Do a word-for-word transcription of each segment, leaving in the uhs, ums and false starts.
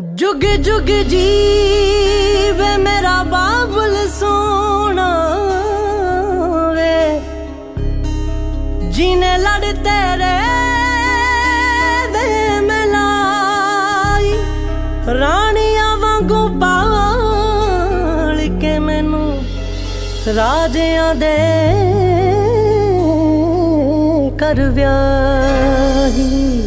जुग जुग जीवे मेरा बाबुल सोना वे, जीने लड़ तेरे दे मिलाई, रानिया वांगू पाल के मैनू राजियां दे कर व्याही।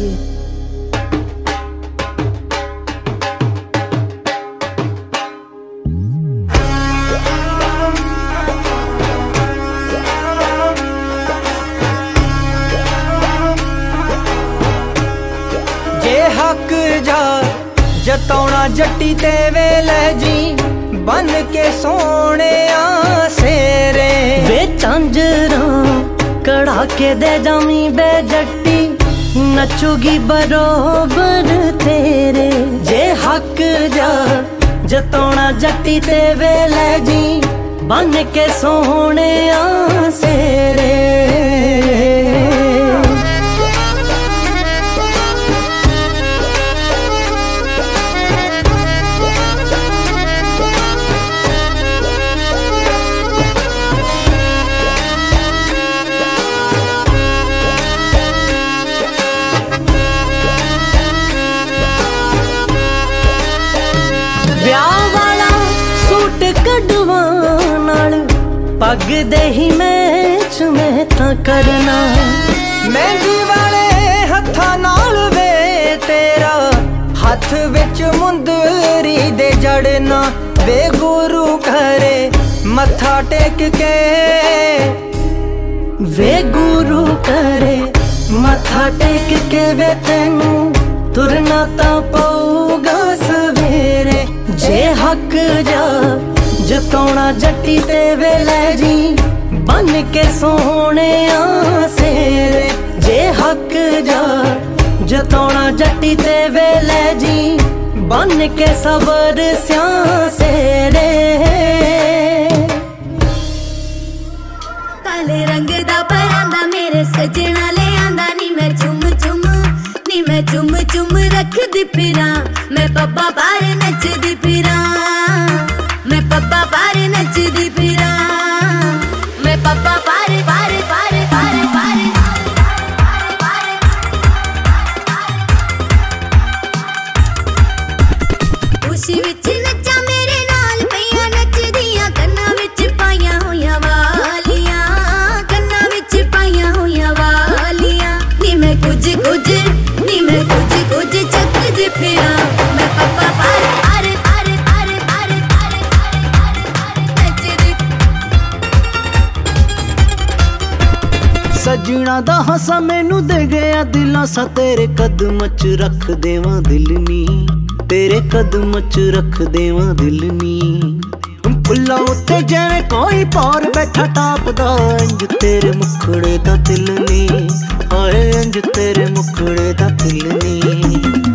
हक जा जतौना जट्टी ते वेले जी, बन के सोने सेरे वे झांजरा कड़ा के दे जामी बे जट्टी, नचुगी बरोबर तेरे। जे हक जा जतौना जट्टी ते वेले जी, बन के सोने सेरे। ब्याह वाला सूट कढ़वान नाल पग दे ही मैच मैं तां करना, मेहंदी वाले हत्थां नाल वे तेरा हथ विच मुंदरी दे जड़ना। वे गुरु घरे मत्था टेक के, वे गुरु करे मत्था टेक के वे तैनू तुरना तां पऊगा सवेरे। जे हक जा जतौना जट्टी ते वेले जी, बन के सोने सेरे। जे हक जा जतौना जट्टी ते वेले जी, बन के सबर स्या सेरे। काले रंग दा परांदा मेरे सजना ले आंदा नी, मैं चुम चुम नी मैं चुम चुम रखदी फिरां, मैं पप्पा बार नचदी फिरां, मैं पप्पा बार नचदी फिरां, मैं पप्पा बार बार बार बार बार खुशी विच नच्चा मेरे नाल पईयां नचदियां, कन्नां विच पाईयां होईयां वालियां, कन्नां विच पाईयां होईयां वालियां। नी मैं कुछ कुछ नी मैं कुछ कुछ चकदी फिरां, मैं पप्पा बार बार बार बार बार बार नचदी। सजना दा हसा मैनू दे गया दिलां सा, तेरे कदम च रख देवां दिल नी, तेरे कदम च रख देवां दिल नी। फुल्ला उत्ते जिवें कोई पौर बैठा टापदा, इंज तेरे मुखड़े दा दिल नी, हाय इंज तेरे मुखड़े दा दिल नी।